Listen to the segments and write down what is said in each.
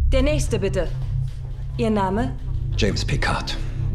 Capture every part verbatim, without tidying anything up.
Der nächste, bitte. Ihr Name? James Picard.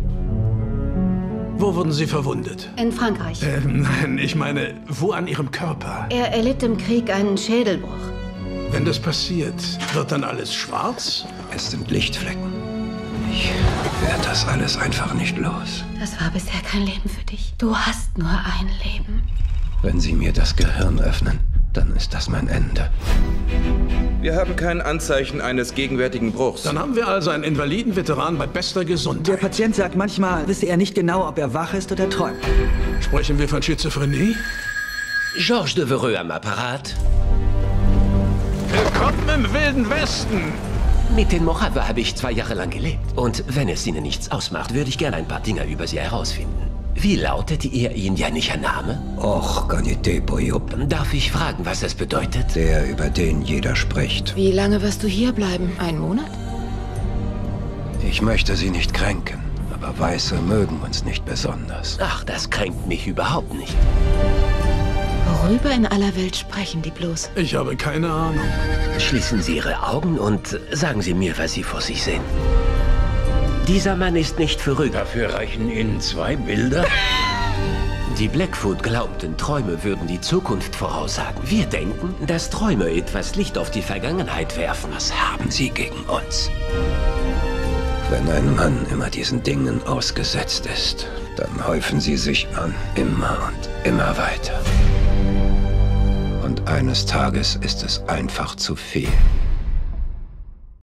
Wo wurden Sie verwundet? In Frankreich. Äh, nein, ich meine, wo an Ihrem Körper? Er erlitt im Krieg einen Schädelbruch. Wenn das passiert, wird dann alles schwarz? Es sind Lichtflecken. Ich werde das alles einfach nicht los. Das war bisher kein Leben für dich. Du hast nur ein Leben. Wenn Sie mir das Gehirn öffnen, dann ist das mein Ende. Wir haben kein Anzeichen eines gegenwärtigen Bruchs. Dann haben wir also einen Invaliden-Veteran bei bester Gesundheit. Der Patient sagt manchmal, wisse er nicht genau, ob er wach ist oder träumt. Sprechen wir von Schizophrenie? Georges Devereux am Apparat. Willkommen im Wilden Westen! Mit den Mojave habe ich zwei Jahre lang gelebt. Und wenn es Ihnen nichts ausmacht, würde ich gerne ein paar Dinge über Sie herausfinden. Wie lautet Ihr indianischer Name? Och, Ganitepoyup. Darf ich fragen, was es bedeutet? Der, über den jeder spricht. Wie lange wirst du hier bleiben? Einen Monat? Ich möchte Sie nicht kränken, aber Weiße mögen uns nicht besonders. Ach, das kränkt mich überhaupt nicht. Worüber in aller Welt sprechen die bloß? Ich habe keine Ahnung. Schließen Sie Ihre Augen und sagen Sie mir, was Sie vor sich sehen. Dieser Mann ist nicht verrückt. Dafür reichen Ihnen zwei Bilder? Die Blackfoot glaubten, Träume würden die Zukunft voraussagen. Wir denken, dass Träume etwas Licht auf die Vergangenheit werfen. Was haben Sie gegen uns? Wenn ein Mann immer diesen Dingen ausgesetzt ist, dann häufen sie sich an, immer und immer weiter. Und eines Tages ist es einfach zu viel.